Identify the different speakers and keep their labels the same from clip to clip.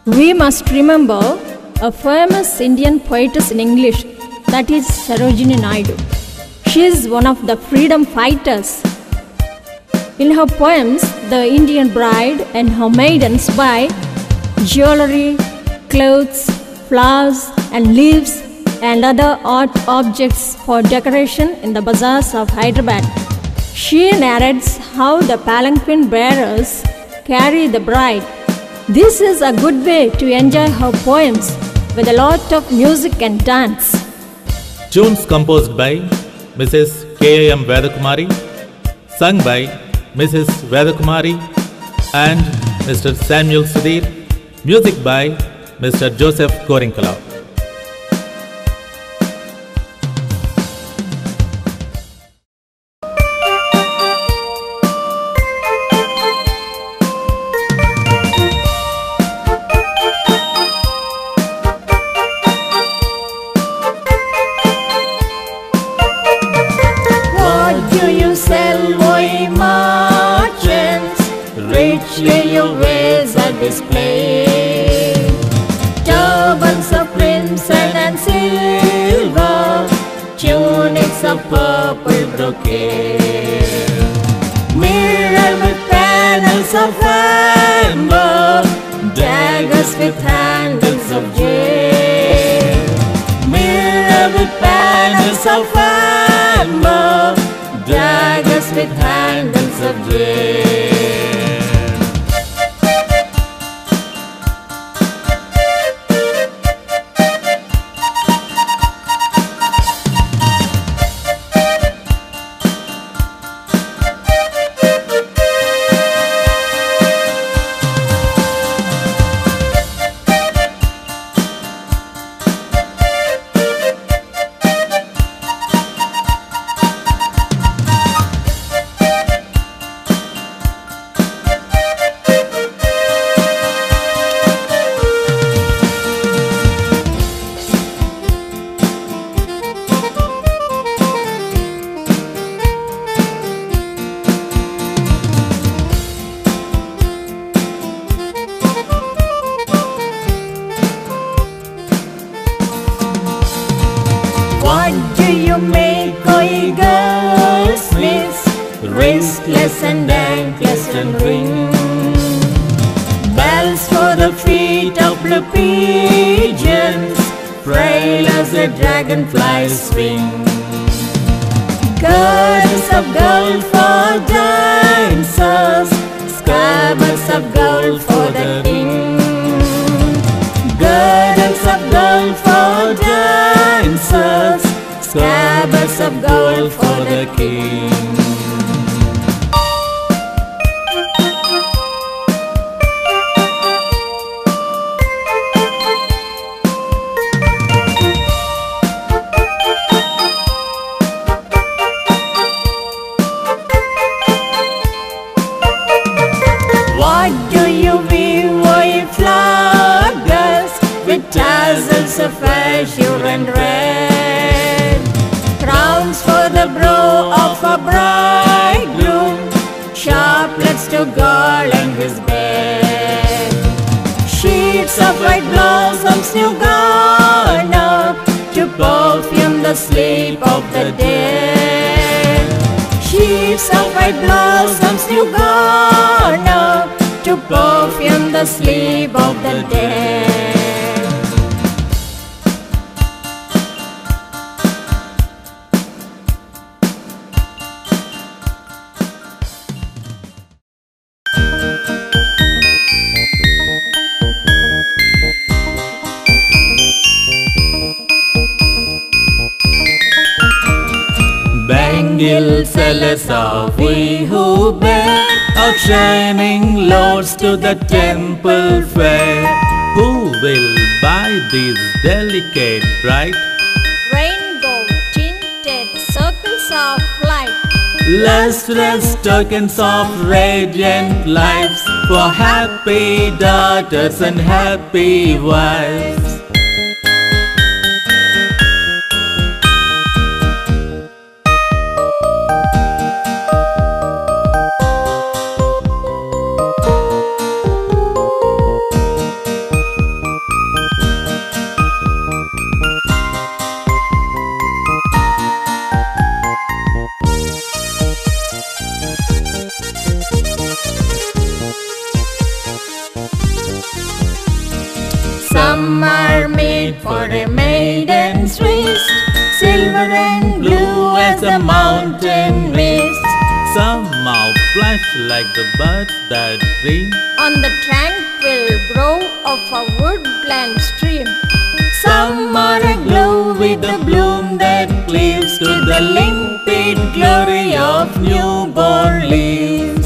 Speaker 1: We must remember a famous Indian poetess in English, that is Sarojini Naidu. She is one of the freedom fighters. In her poems, The Indian Bride and Her Maidens buy jewelry, clothes, flowers and leaves and other art objects for decoration in the bazaars of Hyderabad. She narrates how the palanquin bearers carry the bride. This is a good way to enjoy her poems with a lot of music and dance.
Speaker 2: Tunes composed by Mrs. K.A.M. Vedakumari, sung by Mrs. Vedakumari and Mr. Samuel Sudhir, music by Mr. Joseph Gorinkala.
Speaker 3: Richly your wares are displayed, turbans of crimson and silver, tunics of purple brocade, mirror with panels of amber, daggers with handles of jade, mirror with panels of amber, daggers with handles of jade. Wristless and anklets and ring, bells for the feet of blue pigeons, frail as the dragonflies swing, girdles of gold for dancers, scabbards of gold for the king, girdles of gold for dancers, scabbards of gold for the king. Tassels of azure and red, crowns for the brow of a bridegroom, chaplets to garland his bed, sheets of white blossoms new garner to perfume the sleep of the dead, sheets of white blossoms new garner to perfume the sleep of the dead.
Speaker 2: Bangle sellers are we who bear our shining lords to the temple fair. Who will buy these delicate bright
Speaker 1: Rainbow tinted circles of light,
Speaker 2: lustrous tokens of radiant lives for happy daughters and happy wives?
Speaker 3: silver and blue as the mountain mist.
Speaker 2: Some are flash like the birds that dream
Speaker 1: on the tranquil brow of a woodland stream.
Speaker 3: Some are aglow with the bloom that cleaves to the limpid glory of newborn leaves.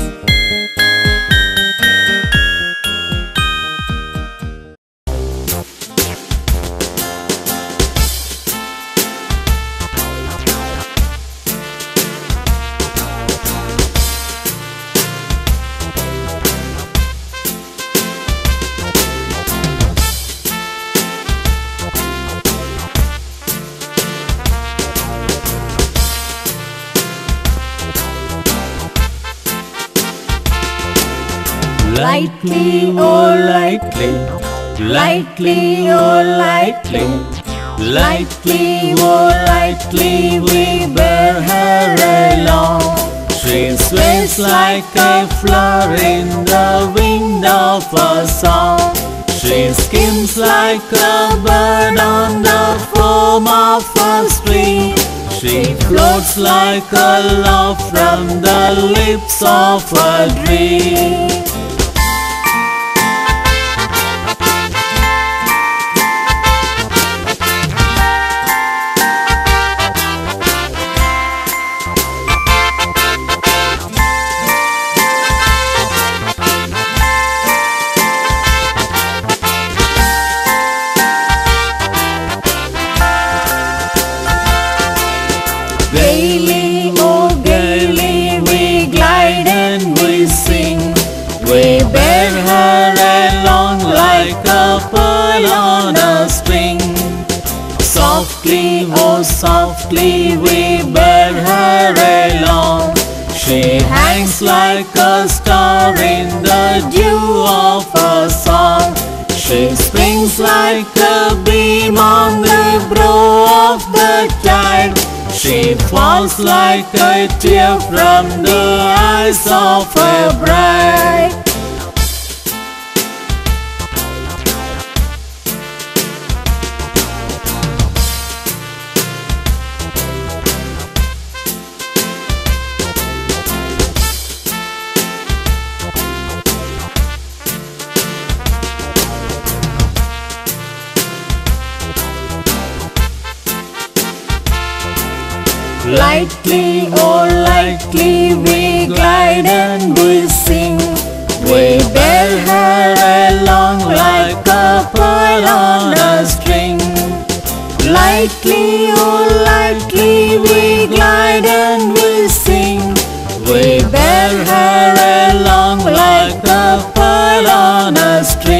Speaker 2: Lightly, oh lightly, lightly, oh lightly, lightly, oh lightly, we bear her along. She sways like a flower in the wind of a song. She skims like a bird on the foam of a stream. She floats like a love from the lips of a dream.
Speaker 3: Gaily, oh gaily, we glide and we sing. We bear her along like a pearl on a string. Softly, oh softly, we bear her along. She hangs like a star in the dew of a song. She springs like a beam on the brow of the tide. She falls like a tear from the eyes of a bride. Lightly, oh lightly, we glide and we sing. We bear her along like a pearl on a string. Lightly, oh lightly, we glide and we sing. We bear her along like a pearl on a string.